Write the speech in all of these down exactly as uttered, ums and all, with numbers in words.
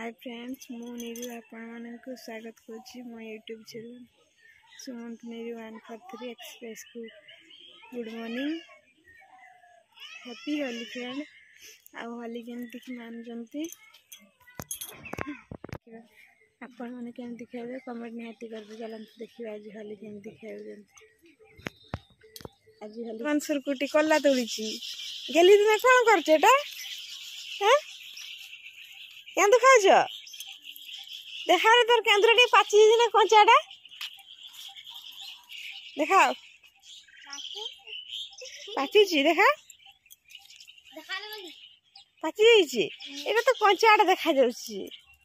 hi friends मु नीरू आपण को स्वागत करुच्ची मो YouTube channel Sumant Neeru one four three express को good morning happy Holi friend आ होली केमती मानुंट आपण मैंने केमती खेबे कमेंट निहाती कर चलते देखिए आज होली केमती खेल आज होली मनसुर कुटी कला तोड़ी गेली तुम कौन कर केंदु खाऊच देखा तोर केंद्र टे पाची ना कंचाटा देखा पाची देखा पाची एटा तो कंचाटा देखा जाउची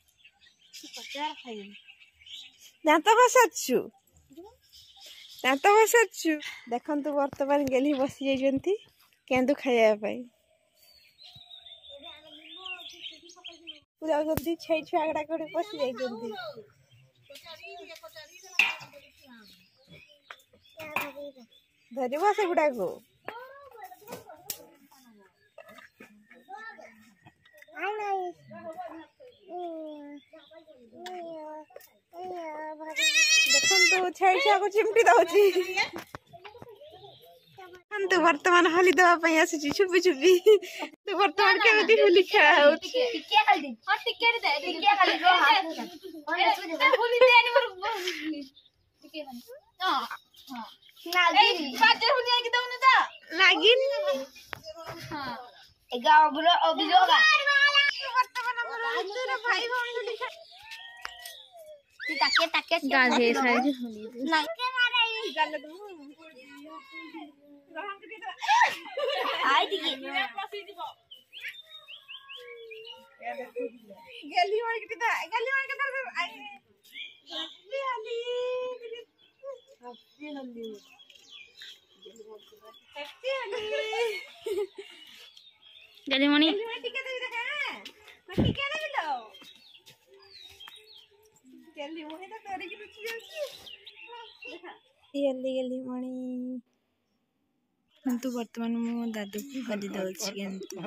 दांत घसाचु दांत घसाचु देखंतु वर्तमान गेली बसी जाइजंती केंदु खाया पाई जाऊँगी छे छुआ गड़ा कड़े पशि जाइए धरब से गुड़ा को देखो छे छुआ को चिमटी दौची तो वर्तमान होली दवाई आसी छुपी छुपी तो वर्तमान केमती होली खेला होली आई दिखी गली और कितना गली और कितना आई happy Holi happy Holi happy Holi गली मणि टिके दे देखा को टिके दे लो गली मणि तो तोरी की रुचि होची देखा गली गली मणि तो वर्तमान मो दादू को होली दौर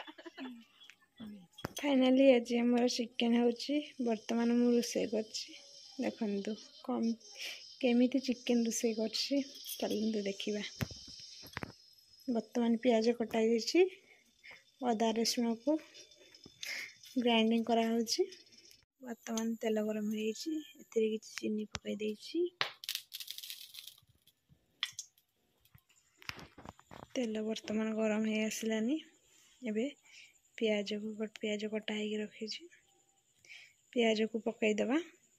फाइनाली आज मोर चिकेन होची वर्तमान मु रोसे करछि देखंतु कम केमिति चिकेन रोसे करछि चलंतु देखिबा वर्तमान प्याज कटाई देछि अदा रसुण को ग्राइंडिंग करा होछि वर्तमान तेल गरम होइछि एथिरे किछि चीनी पकाई देछि तेल वर्तमान गरम हो आसलानी एबे प्याज को गट प्याज कटा हो रखी प्याज को पकई दबा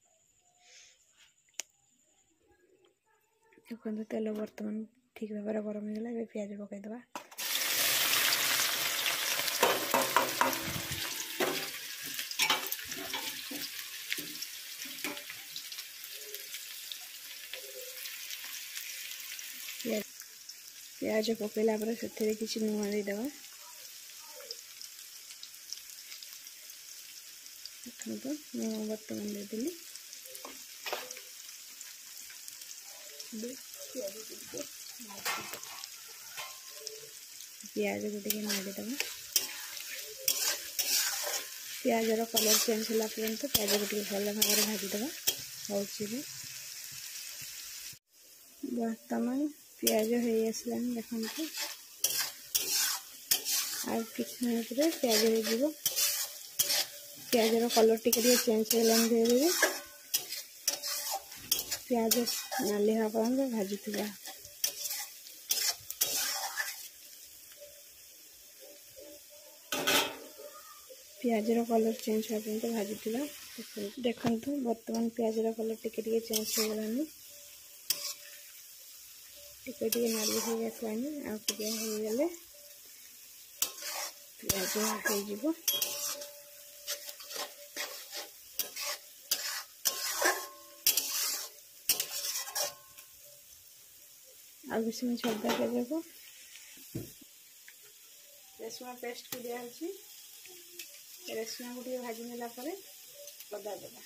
देखो तेल वर्तमान ठीक भाव गरम हो गला प्याज पकई दबा प्याज पकईला से किसी नुआ देदेबा देखो नुआ बर्तमान देदेली प्याज को टे नाड़ीदेव प्याजर कलर चेंज होला पर्यंत प्याज को टे भल भाव भाजीदेव हूँ वर्तमान प्याज हो आसलानी देखते आ किसी मिनट प्याज हो प्याजर कलर टिके चेंज होगा धीरे धीरे प्याज नाली हाँ पर्यटन भाजी प्याजर कलर चेंज होगा पर्यटन भाजी देखु वर्तमान प्याजर कलर टिके चेंज होगलानी टिके टिके नाली हो आसलानी आगे हो प्याज हो आगे इसमें छदा प्याज को रसुण पेस्ट को दिया रसुण को भाजी नेला अदा देगा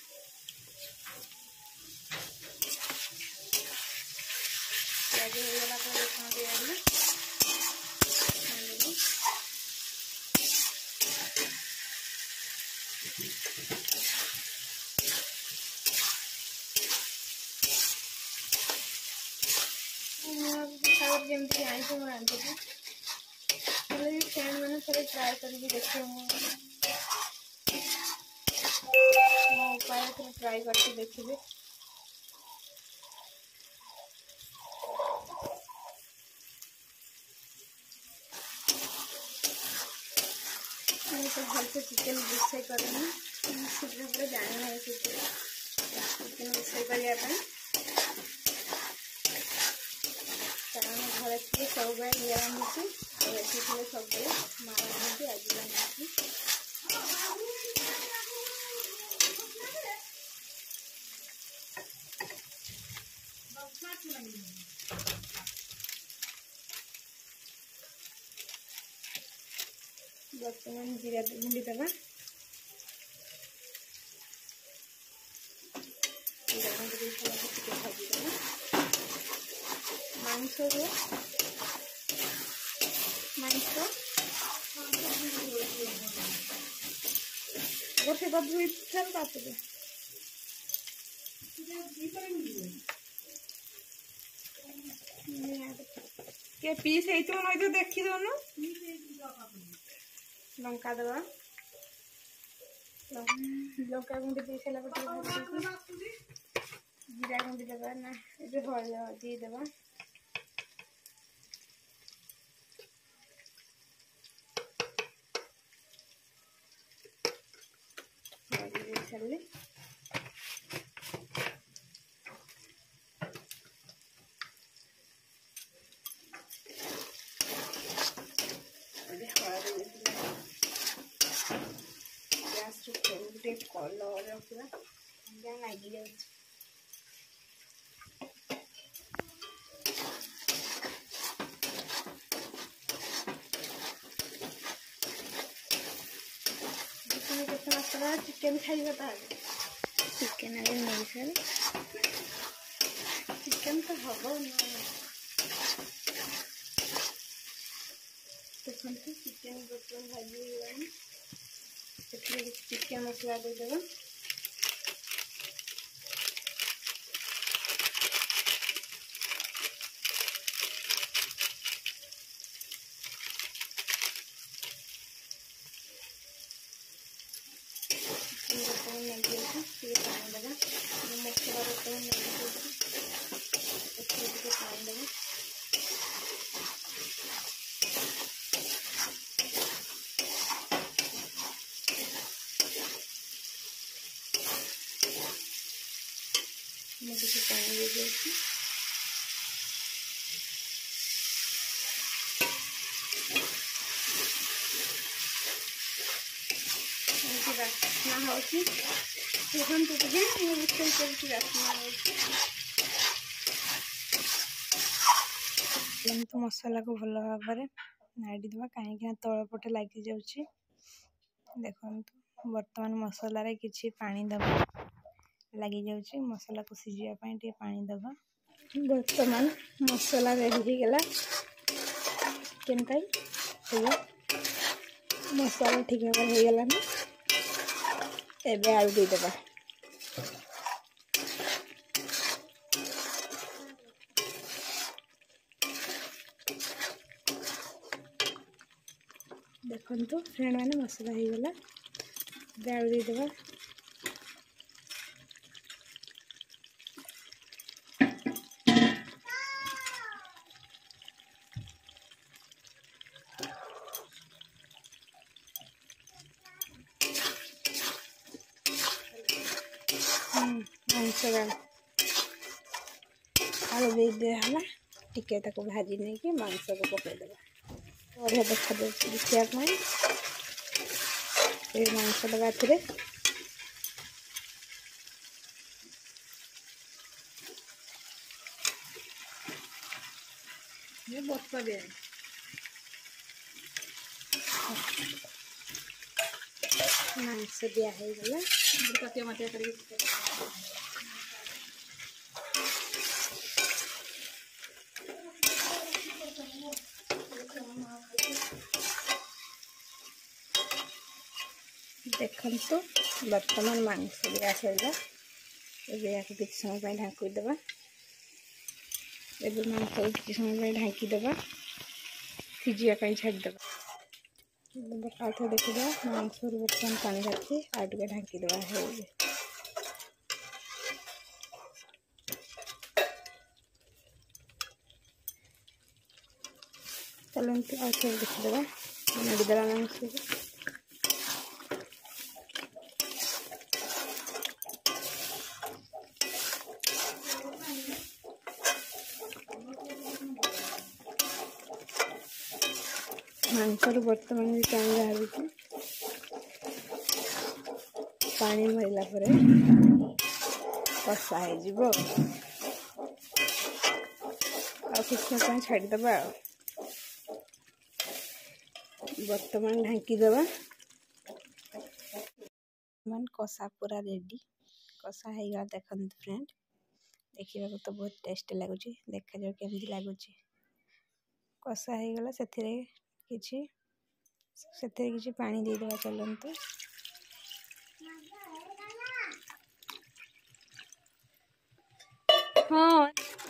प्याज होगला रसुण दिया जमी आईस रांधि फ्रेंड मैंने थे ट्राए कर देखिए मो उपाय थे ट्राए करके देखिए तो भलसे चिकेन रोषे करें शीघ्र पूरा जानी है चिकेन रोषे करने कारण घर थे सब ये रांधुची और एटी थे सब माँ रांधुची आज रांधुची बर्तमान जीरा गुंडी दबा जीरा गुंडी भाजी दबा मांस मांस गोटे धुई फेर बापे के पीस है देखी दौन लंका दवा लंका गुंडी दी सारा जीरा गुंडी दबा ना ये हल्दी दबा हल्दी गैस कलर रखा लगी जाए मसला चिकेन खाइबा ताले चिकेन आगे नहीं सर चिकेन तो हम देखते चिकेन बर्तन भाजी चिकेन मसला देदेव पानी देगा मसला पानी देगा मुझे पानी दे दिया रसना हो तो मसला को भल भाव नाड़ी देवा कहीं तल पटे लगी जाऊँगी देखो बर्तमान मसला रे किछि पानी दबा लगी जाऊँगी मसला को सीझापी टे पानी दबा बर्तमान मसला रेडी हो गला चिकेन मसला ठीक भाव हो गलानी एबे आलू दे देबा देखो फ्रेंड मैंने मसला हो गला एबे आलू दे देबा आलू दे दिया टिके ताको भाजी नहीं कि मांस को पकईदेवा बढ़िया देखा देखा मांस दबा थे बस दे मांस दिया है कटिया मटिया कर देखंतु वर्तमान मांस भी आसला एबे या किछ समय पे ढांकी देबा एबे मांस को किछ समय पे ढांकी देबा सिजिया पे छाड़ देबा नंबर आठ देखिबा मांस रो वर्तमान पानी रखी आ टिके ढांकी देबा है चलते आ देखिदेबा नड़ीदेला मांस मांसर बर्तमान भी पानी बाहर पानी भरला कषा हो कितना छाड़देबा वर्तमान ढांकी देबा मन कषा पूरा रेडी कषा है गला देखन फ्रेंड देखिबा तो बहुत टेस्ट लागुची देखा जाओ केमती लागुची कषा है गला सेथिरे किछि सेथिरे किछि पानी दे देबा चलंतु हां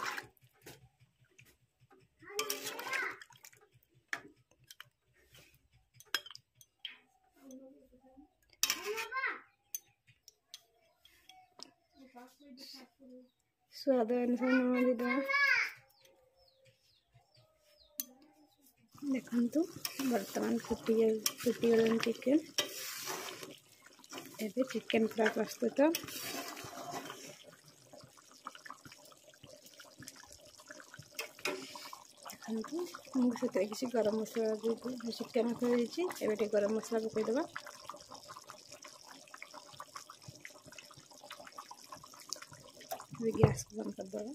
स्वाद अनुसार नमक दीदा देखंतु वर्तमान फुटी फुटी गलन चिकेन एबे चिकेन पूरा प्रस्तुत देखंतु मुझे से किसी गरम मसला दे चिकेन खरीची एबे गरम मसला पकई देबा गैस को बंद कर देबा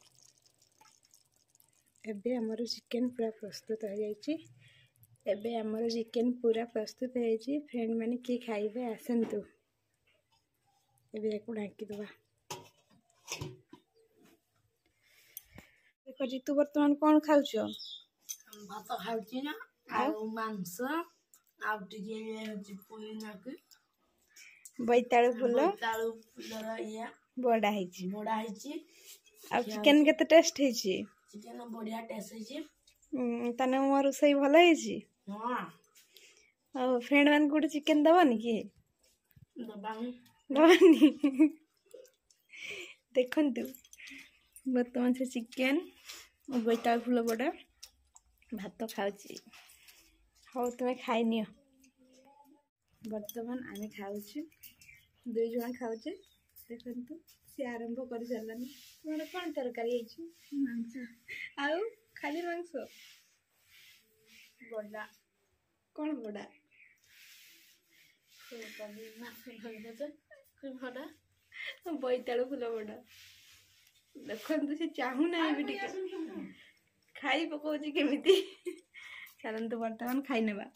एबे हमर चिकेन पूरा प्रस्तुत हो जाइछि एबे हमर चिकेन पूरा प्रस्तुत हो जाइछि फ्रेंड माने की खाइबे आसंतु एबे एको ढांकी देबा देखो जी तू वर्तमान कोन खाउछो भात खाउछि ना आ मांस आ टिके होछि पुई नाक बैताळु फुल बैताळु फुलर या बड़ा हैछि बड़ा हैछि आ चिकेन केते टेस्ट हैछि चिकेन बढ़िया टेस्ट हैछि तने मोर सही भलो हैछि हां आ फ्रेंड मान को चिकेन दबनी कि दबानी दबनी देखंतु वर्तमान से चिकेन और बैताळ फुल बड़ा भात खाउछि हो तुमे खाइ नियो वर्तमान आमे खाउछि दुई जण खाउछि देखंतु से आरंभ कर चलानी तुम्हारा कौन तरकारी है मांस आउ खाली मांस बड़ा कौन बड़ा बैताड़ फुल बड़ा देखु से चाहू ना भी खाई पकाउची केमिति चलते वर्तमान खाई नेबा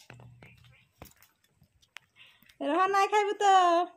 रह ना खाइबु तो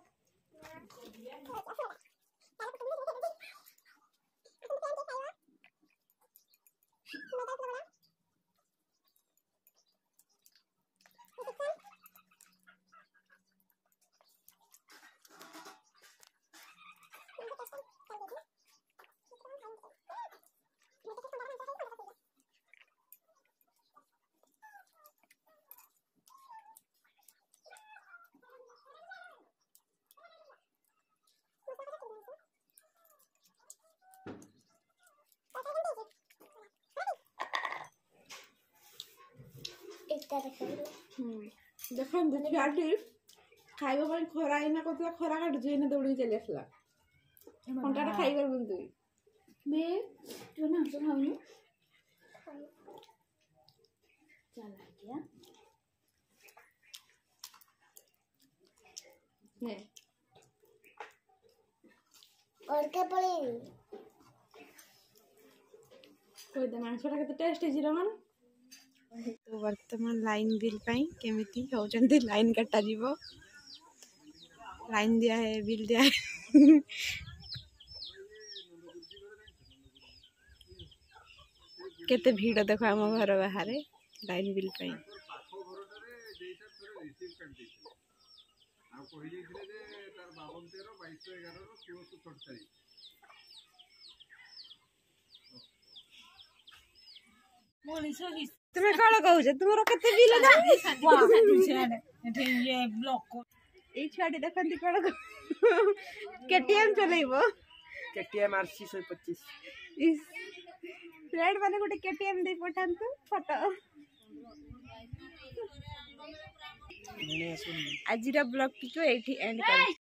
देखो छुआटी खाइबा पर खरा इना कतला खरा काटुछ इना दौड़ी चली आसला अंटाटा खाई कर बुंतु बे जो ना तो खाउनु चला क्या ने और के पड़ी कोई द मांसटा के टेस्ट है रमन तो वर्तमान लाइन बिल पाई केमिति होजंती लाइन काटा जीवो लाइन दिया है बिल दिया है केते भीड़ देखो आम घर बाहर लाइन बिल पाई तुम कौन कह तुम केते बिल ये छुआटी देखती कौन केटीएम चलेब केटीएम आरसी एक सौ पच्चीस फ्रेंड माने गोटे केटीएम दे पठांतु फोटो आज ब्लॉग टी को एंड कर